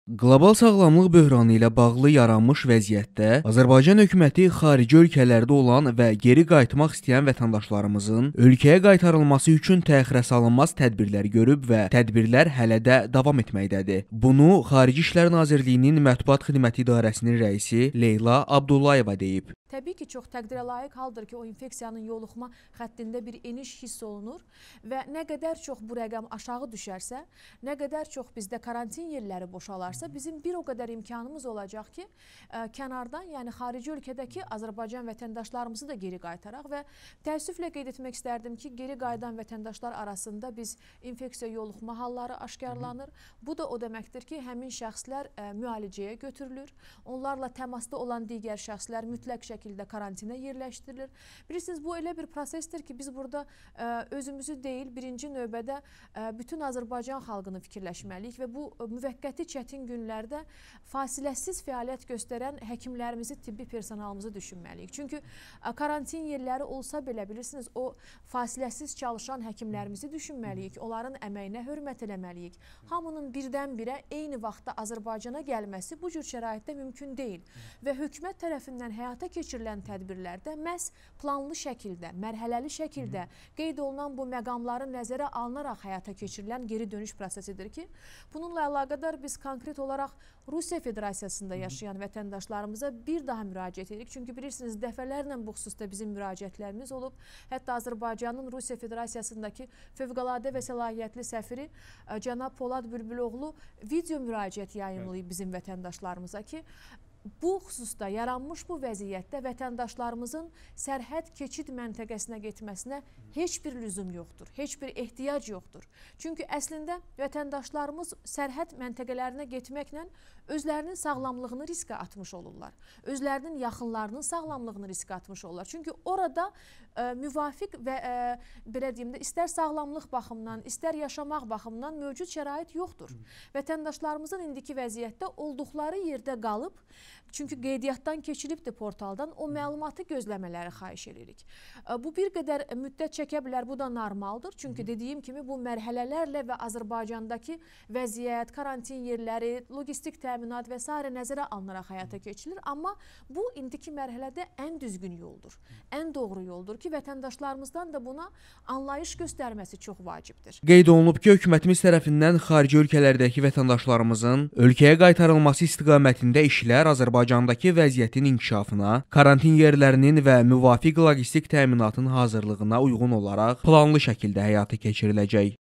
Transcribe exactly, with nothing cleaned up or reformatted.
Qlobal sağlamlıq böhranı ilə bağlı yaranmış vəziyyətdə Azərbaycan hökuməti xarici ölkələrdə olan və geri qayıtmaq istəyən vətəndaşlarımızın ölkəyə qaytarılması üçün təxirə salınmaz tədbirlər görüb və tədbirlər hələ də davam etməkdədir. Bunu Xarici İşlər Nazirliyinin Mətbuat Xidməti İdarəsinin rəisi Leyla Abdullayeva deyib. Təbii ki, çox təqdirə layiq haldır ki, o infeksiyanın yoluxma xəttində bir eniş hiss olunur və nə qədər çox bu rəqəm aşağı düşərsə, nə qədər çox bizdə karantin yerləri boşalarsa, bizim bir o qədər imkanımız olacaq ki, ə, kənardan, yəni xarici ölkədəki Azərbaycan vətəndaşlarımızı da geri qaytaraq və təəssüflə qeyd etmək istərdim ki, geri qayıdan vətəndaşlar arasında biz infeksiya yoluxma halları aşkarlanır. Bu da o deməkdir ki, həmin şəxslər ə, müalicəyə götürülür. Onlarla təmasda olan digər şəxslər mütləq şəkildə şəkildə karantinə yerləşdirilir. Bilirsiniz, bu elə bir prosesdir ki, biz burada ə, özümüzü deyil, birinci növbədə ə, bütün Azərbaycan xalqını fikirləşməliyik və bu müvəqqəti çətin günlərdə fasiləsiz fəaliyyət göstərən həkimlərimizi, tibbi personalımızı düşünməliyik. Çünki ə, karantin yerləri olsa belə, bilirsiniz, o fasiləsiz çalışan həkimlərimizi düşünməliyik, onların əməyinə hörmət eləməliyik. Hamının birdən-birə eyni vaxtda Azərbaycana gəlməsi bu cür şəraitdə mümkün deyil və hökumət tərəfindən həyata keçirilən keçirilən tədbirlərdə məhz planlı şəkildə, mərhələli şəkildə qeyd olunan bu məqamların nəzərə alınaraq həyata keçirilən geri dönüş prosesidir ki, bununla əlaqədar biz konkret olaraq Rusiya Federasiyasında yaşayan vətəndaşlarımıza bir daha müraciət edirik. Çünki bilirsiniz, dəfələrlə bu xüsusda bizim müraciətlərimiz olub. Hətta Azərbaycanın Rusiya Federasiyasındakı fövqəladə və səlahiyyətli səfiri cənab Polad Bülbüloğlu video müraciət yayımlayıb bizim vətəndaşlarımıza ki, bu xüsusda yaranmış bu vəziyyətdə vətəndaşlarımızın sərhəd keçid məntəqəsinə getməsinə heç bir lüzum yoxdur, heç bir ehtiyac yoxdur. Çünki əslində vətəndaşlarımız sərhəd məntəqələrinə getməklə özlərinin sağlamlığını riskə atmış olurlar. Özlərinin yaxınlarının sağlamlığını riskə atmış olurlar. Çünki orada ə, müvafiq və ə, belə deyim də, istər sağlamlıq baxımından, istər yaşamaq baxımından mövcud şərait yoxdur. Vətəndaşlarımızın indiki vəziyyətdə olduqları yerdə qalıb, çünki qeydiyyatdan keçilibdir portaldan, o məlumatı gözləmələri xahiş edirik. Bu bir qədər müddət çəkə bilər, bu da normaldır. Çünki dediyim kimi bu mərhələlərlə və Azərbaycandakı vəziyyət, karantin yerləri, logistik təminat və s. nəzərə alınaraq həyata keçirilir. Amma bu indiki mərhələdə ən düzgün yoldur, ən doğru yoldur ki, vətəndaşlarımızdan da buna anlayış göstərməsi çox vacibdir. Qeyd olunub ki, hökumətimiz tərəfindən xarici ölkələrdəki vətəndaşlarımızın ölkəyə qaytarılması istiqamətində işlər Azərbaycandakı vəziyyətin inkişafına, karantin yerlərinin və müvafiq logistik təminatın hazırlığına uyğun olaraq planlı şəkildə həyata keçiriləcək.